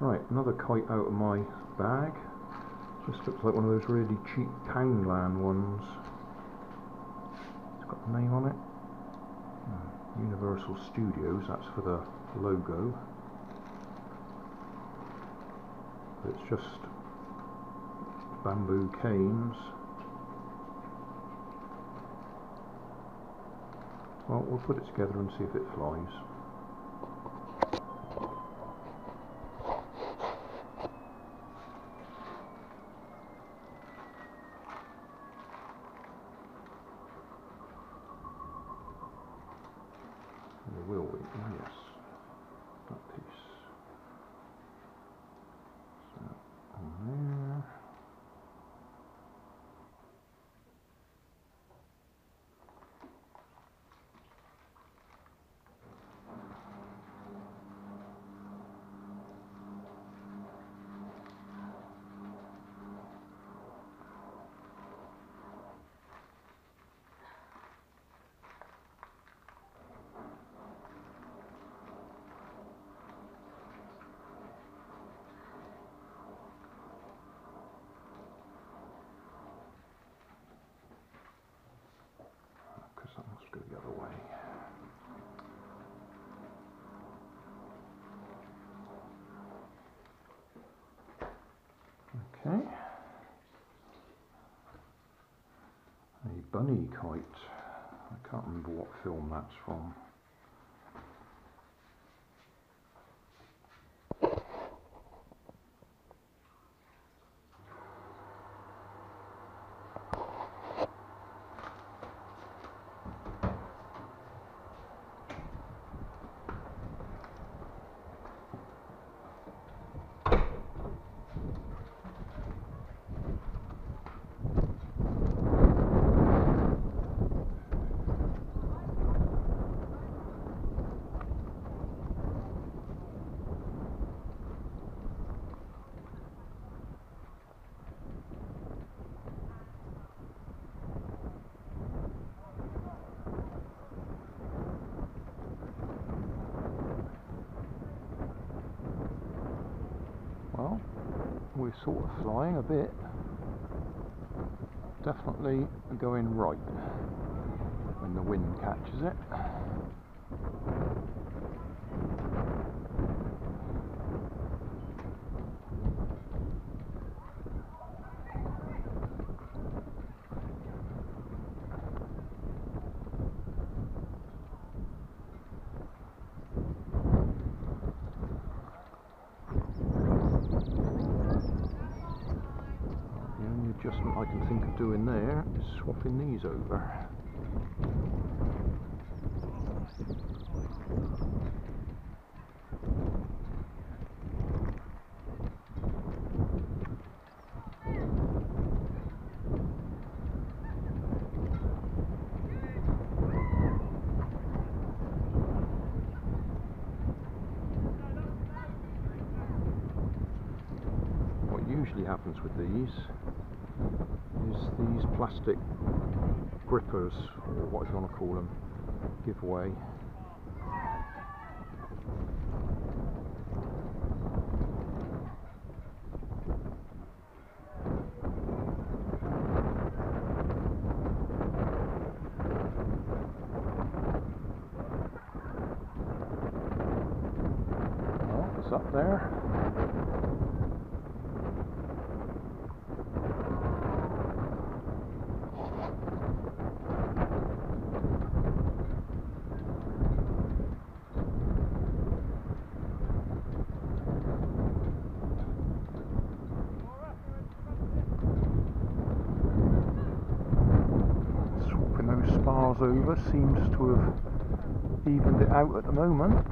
Right, another kite out of my bag. Just looks like one of those really cheap Poundland ones. It's got a name on it. Universal Studios, that's for the logo. It's just bamboo canes. Well, we'll put it together and see if it flies. Or will we? Oh, yes. That piece. So, on there. Because that must go the other way. Okay. A bunny kite. I can't remember what film that's from. Well, we're sort of flying a bit. Definitely going right when the wind catches it. Adjustment I can think of doing there is swapping these over. What usually happens with these is these plastic grippers, or what you want to call them, give way. Well, it's up there. Spars over seems to have evened it out at the moment.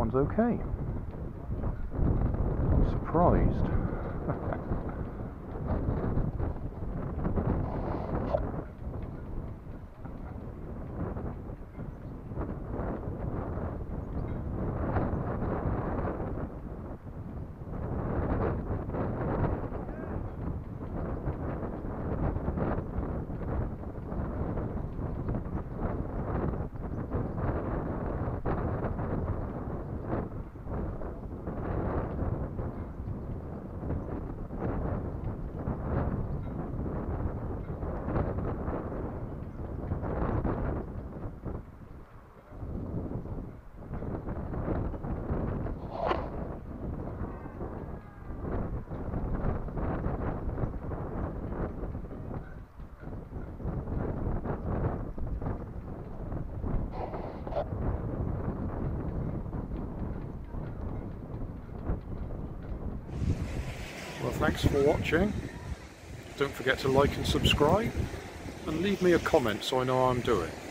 one's okay. I'm surprised. Well, thanks for watching. Don't forget to like and subscribe, and leave me a comment so I know how I'm doing.